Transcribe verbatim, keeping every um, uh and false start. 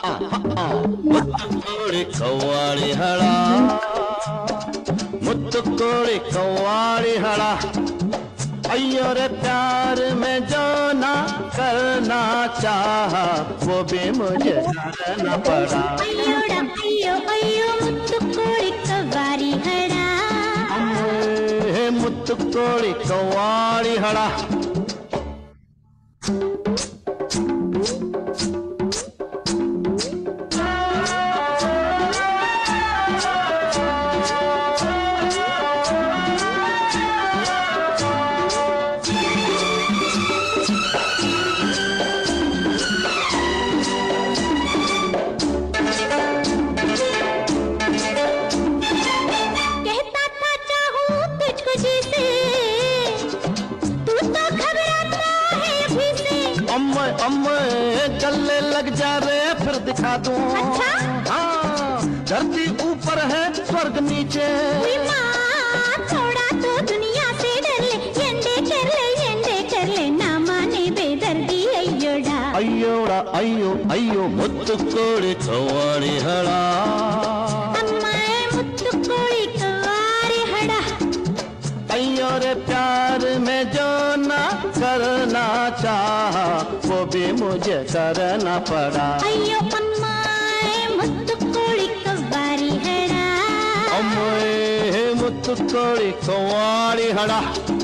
ಮುತ್ತುಕೋಳಿ ಕವ್ವಾಳಿ ಹಳ मुत्तुकोड़ी कव्वाली हड़ा अय्यो रे प्यार में जो ना करना चाहा वो भी मुझे करना पड़ा अय्योड़ा अय्यो अय्यो मुत्तुकोड़ी कव्वाली हड़ा हे मुत्तुकोड़ी कव्वाली हड़ा अम्मे गले लग जा रे फिर दिखा दूं। अच्छा? हाँ, धरती ऊपर है स्वर्ग नीचे। थोड़ा तो दुनिया से डर ले, एंडे कर ले एंडे कर ले ना माने बेदर्दी अय्योड़ा अय्योड़ा अय्यो अय्यो मुत्तुकोड़ी कव्वाली हड़ा अम्माए मुत्तुकोड़ी कव्वाली हड़ा अय्यो रे प्यार में जो ना करना चाहा वो भी मुझे करना पड़ा अय्यो अम्माए मुत्तुकोड़ी कव्वाली हड़ा अम्मे मुत्तुकोड़ी कव्वाली हड़ा